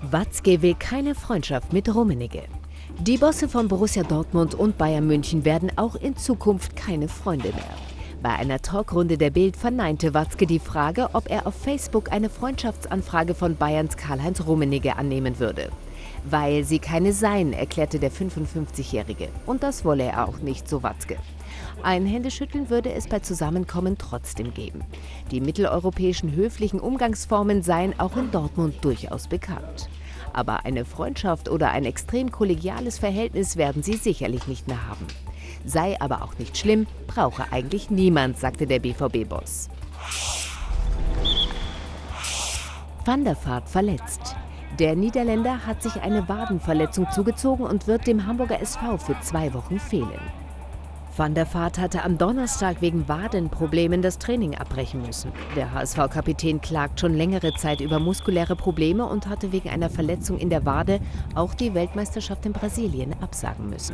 Watzke will keine Freundschaft mit Rummenigge. Die Bosse von Borussia Dortmund und Bayern München werden auch in Zukunft keine Freunde mehr. Bei einer Talkrunde der Bild verneinte Watzke die Frage, ob er auf Facebook eine Freundschaftsanfrage von Bayerns Karl-Heinz Rummenigge annehmen würde. Weil sie keine seien, erklärte der 55-Jährige. Und das wolle er auch nicht, so Watzke. Ein Händeschütteln würde es bei Zusammenkommen trotzdem geben. Die mitteleuropäischen höflichen Umgangsformen seien auch in Dortmund durchaus bekannt. Aber eine Freundschaft oder ein extrem kollegiales Verhältnis werden sie sicherlich nicht mehr haben. Sei aber auch nicht schlimm, brauche eigentlich niemand, sagte der BVB-Boss. Van der Vaart verletzt. Der Niederländer hat sich eine Wadenverletzung zugezogen und wird dem Hamburger SV für 2 Wochen fehlen. Van der Vaart hatte am Donnerstag wegen Wadenproblemen das Training abbrechen müssen. Der HSV-Kapitän klagt schon längere Zeit über muskuläre Probleme und hatte wegen einer Verletzung in der Wade auch die Weltmeisterschaft in Brasilien absagen müssen.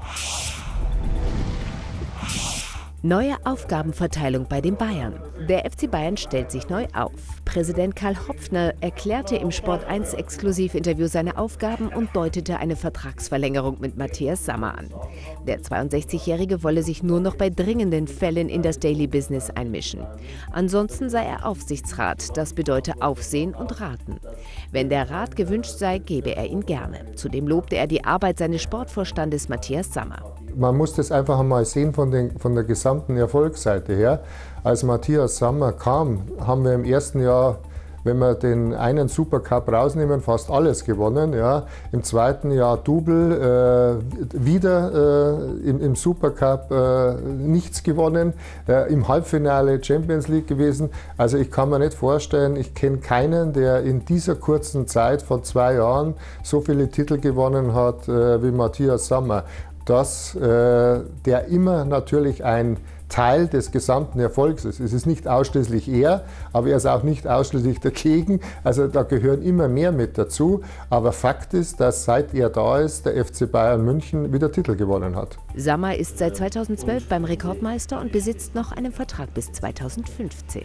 Neue Aufgabenverteilung bei den Bayern. Der FC Bayern stellt sich neu auf. Präsident Karl Hopfner erklärte im Sport1-Exklusivinterview seine Aufgaben und deutete eine Vertragsverlängerung mit Matthias Sammer an. Der 62-Jährige wolle sich nur noch bei dringenden Fällen in das Daily Business einmischen. Ansonsten sei er Aufsichtsrat, das bedeute Aufsehen und Raten. Wenn der Rat gewünscht sei, gebe er ihn gerne. Zudem lobte er die Arbeit seines Sportvorstandes Matthias Sammer. Man muss das einfach einmal sehen von der gesamten Erfolgsseite her. Als Matthias Sammer kam, haben wir im ersten Jahr, wenn wir den einen Supercup rausnehmen, fast alles gewonnen. Ja. Im zweiten Jahr Double, wieder im Supercup nichts gewonnen, im Halbfinale Champions League gewesen. Also ich kann mir nicht vorstellen, ich kenne keinen, der in dieser kurzen Zeit von 2 Jahren so viele Titel gewonnen hat wie Matthias Sammer. Der immer natürlich ein Teil des gesamten Erfolgs ist. Es ist nicht ausschließlich er, aber er ist auch nicht ausschließlich dagegen. Also da gehören immer mehr mit dazu. Aber Fakt ist, dass seit er da ist, der FC Bayern München wieder Titel gewonnen hat. Sammer ist seit 2012 beim Rekordmeister und besitzt noch einen Vertrag bis 2015.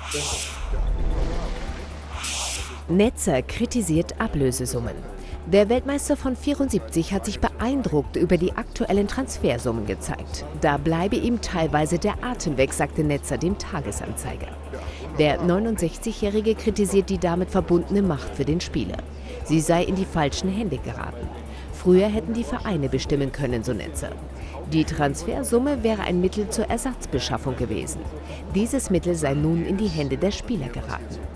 Netzer kritisiert Ablösesummen. Der Weltmeister von 74 hat sich beeindruckt über die aktuellen Transfersummen gezeigt. Da bleibe ihm teilweise der Atem weg, sagte Netzer dem Tagesanzeiger. Der 69-Jährige kritisiert die damit verbundene Macht für den Spieler. Sie sei in die falschen Hände geraten. Früher hätten die Vereine bestimmen können, so Netzer. Die Transfersumme wäre ein Mittel zur Ersatzbeschaffung gewesen. Dieses Mittel sei nun in die Hände der Spieler geraten.